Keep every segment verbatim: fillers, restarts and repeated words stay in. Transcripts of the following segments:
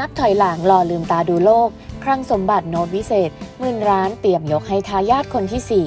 นับถอยหลังรอลืมตาดูโลกคลังสมบัติโน้ตวิเศษหมื่นร้านเตรียมยกให้ทายาทคนที่สี่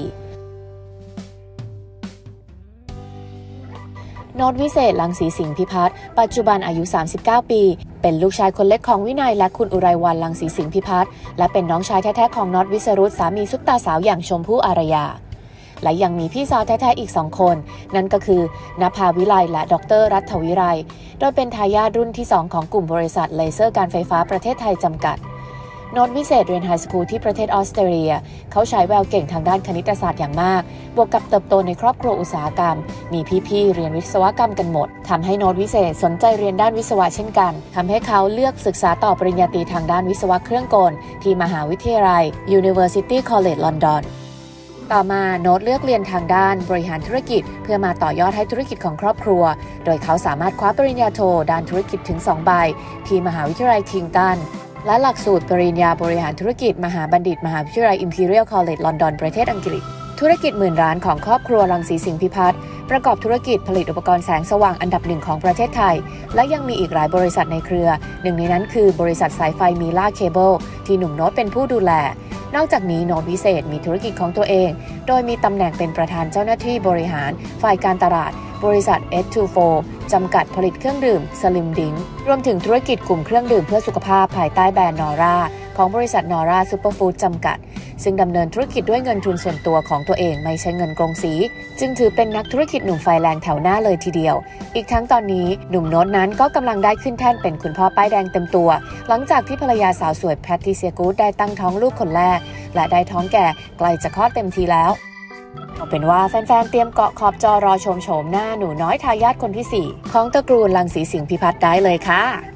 โน้ตวิเศษรังสีสิงห์พิพัฒน์ปัจจุบันอายุสามสิบเก้าปีเป็นลูกชายคนเล็กของวินัยและคุณอุไรวรรณรังสีสิงห์พิพัฒน์และเป็นน้องชายแท้ๆของน็อตวิสรุตสามีซุปตาสาวอย่างชมพู่อารยาและยังมีพี่สาวแท้ๆอีกสองคนนั่นก็คือนภาวิไลและดรรัฐวิไลโดยเป็นทายาทรุ่นที่สองของกลุ่มบริษัทเลเซอร์การไฟฟ้าประเทศไทยจำกัดโน้ตวิเศษเรียนไฮสคูลที่ประเทศออสเตรเลียเขาใช้แววเก่งทางด้านคณิตศาสตร์อย่างมากบวกกับเติบโตในครอบครัวอุตสาหกรรมมีพี่ๆเรียนวิศวกรรมกันหมดทำให้โน้ตวิเศษสนใจเรียนด้านวิศวะเช่นกันทำให้เขาเลือกศึกษาต่อปริญญาตรีทางด้านวิศวะเครื่องกลที่มหาวิทยาลัย University College London ต่อมาโน้ตเลือกเรียนทางด้านบริหารธุรกิจเพื่อมาต่อยอดให้ธุรกิจของครอบครัวโดยเขาสามารถคว้าปริญญาโทด้านธุรกิจถึงสองใบที่มหาวิทยาลัยคิงตันและหลักสูตรปริญญาบริหารธุรกิจมหาบัณฑิตมหาวิทยาลัย Imperial College London ประเทศอังกฤษธุรกิจหมื่นร้านของครอบครัวรังสีสิงห์พิพัฒน์ประกอบธุรกิจผลิตอุปกรณ์แสงสว่างอันดับหนึ่งของประเทศไทยและยังมีอีกหลายบริษัทในเครือหนึ่งในนั้นคือบริษัทสายไฟมีล่าเคเบิลที่หนุ่มโน้ตเป็นผู้ดูแลนอกจากนี้โน้ตวิเศษมีธุรกิจของตัวเองโดยมีตำแหน่งเป็นประธานเจ้าหน้าที่บริหารฝ่ายการตลาดบริษัท เอส ยี่สิบสี่ จำกัดผลิตเครื่องดื่มสลิมดิงรวมถึงธุรกิจกลุ่มเครื่องดื่มเพื่อสุขภาพภายใต้แบรนด์นอร่าของบริษัทนอร่าซูเปอร์ฟู้ดจำกัดซึ่งดำเนินธุรกิจด้วยเงินทุนส่วนตัวของตัวเองไม่ใช่เงินกงสีจึงถือเป็นนักธุรกิจหนุ่มไฟแรงแถวหน้าเลยทีเดียวอีกทั้งตอนนี้หนุ่มโน้ตนั้นก็กำลังได้ขึ้นแท่นเป็นคุณพ่อป้ายแดงเต็มตัวหลังจากที่ภรรยาสาวสวยแพทริเซียกูดได้ตั้งท้องลูกคนแรกและได้ท้องแก่ใกล้จะคลอดเต็มทีแล้วเอาเป็นว่าแฟนๆเตรียมเกาะขอบจอรอชมโฉมหน้าหนูน้อยทายาทคนที่สี่ของตระกูลรังสีสิงห์พิพัฒน์ได้เลยค่ะ